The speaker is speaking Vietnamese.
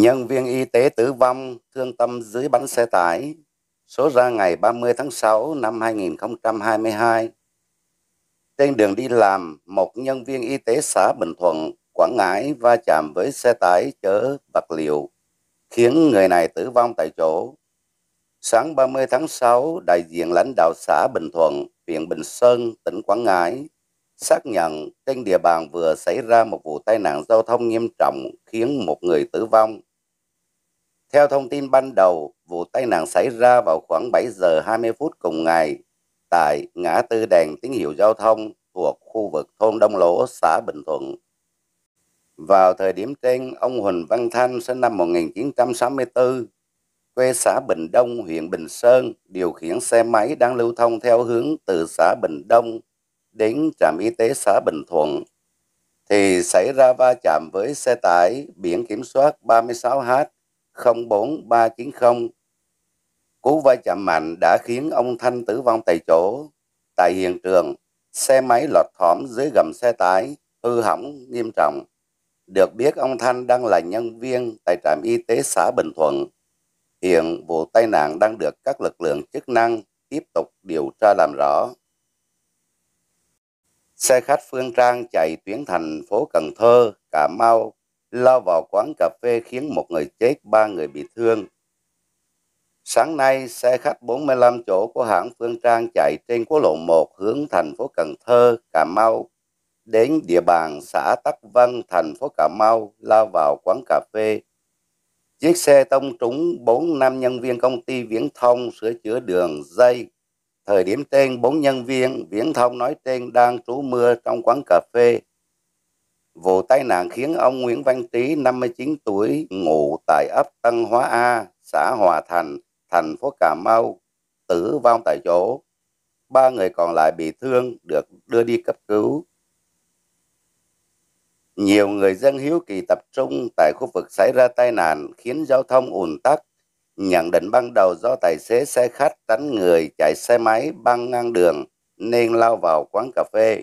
Nhân viên y tế tử vong thương tâm dưới bánh xe tải. Số ra ngày 30 tháng 6 năm 2022. Trên đường đi làm, một nhân viên y tế xã Bình Thuận, Quảng Ngãi va chạm với xe tải chở vật liệu, khiến người này tử vong tại chỗ. Sáng 30 tháng 6, đại diện lãnh đạo xã Bình Thuận, huyện Bình Sơn, tỉnh Quảng Ngãi xác nhận trên địa bàn vừa xảy ra một vụ tai nạn giao thông nghiêm trọng khiến một người tử vong. Theo thông tin ban đầu, vụ tai nạn xảy ra vào khoảng 7 giờ 20 phút cùng ngày tại ngã tư đèn tín hiệu giao thông thuộc khu vực thôn Đông Lỗ, xã Bình Thuận. Vào thời điểm trên, ông Huỳnh Văn Thanh sinh năm 1964, quê xã Bình Đông, huyện Bình Sơn, điều khiển xe máy đang lưu thông theo hướng từ xã Bình Đông đến trạm y tế xã Bình Thuận, thì xảy ra va chạm với xe tải biển kiểm soát 36H04390. Cú va chạm mạnh đã khiến ông Thanh tử vong tại chỗ. Tại hiện trường, xe máy lọt thỏm dưới gầm xe tải, hư hỏng nghiêm trọng. Được biết ông Thanh đang là nhân viên tại trạm y tế xã Bình Thuận. Hiện vụ tai nạn đang được các lực lượng chức năng tiếp tục điều tra làm rõ. Xe khách Phương Trang chạy tuyến thành phố Cần Thơ, Cà Mau lao vào quán cà phê khiến một người chết, 3 người bị thương. Sáng nay, xe khách 45 chỗ của hãng Phương Trang chạy trên quốc lộ 1 hướng thành phố Cần Thơ, Cà Mau đến địa bàn xã Tắc Vân, thành phố Cà Mau lao vào quán cà phê. Chiếc xe tông trúng 4 nam nhân viên công ty viễn thông sửa chữa đường dây. Thời điểm trên, 4 nhân viên viễn thông nói trên đang trú mưa trong quán cà phê. Vụ tai nạn khiến ông Nguyễn Văn Trí, 59 tuổi, ngụ tại ấp Tân Hóa A, xã Hòa Thành, thành phố Cà Mau, tử vong tại chỗ. 3 người còn lại bị thương được đưa đi cấp cứu. Nhiều người dân hiếu kỳ tập trung tại khu vực xảy ra tai nạn khiến giao thông ùn tắc. Nhận định ban đầu do tài xế xe khách tránh người chạy xe máy băng ngang đường nên lao vào quán cà phê.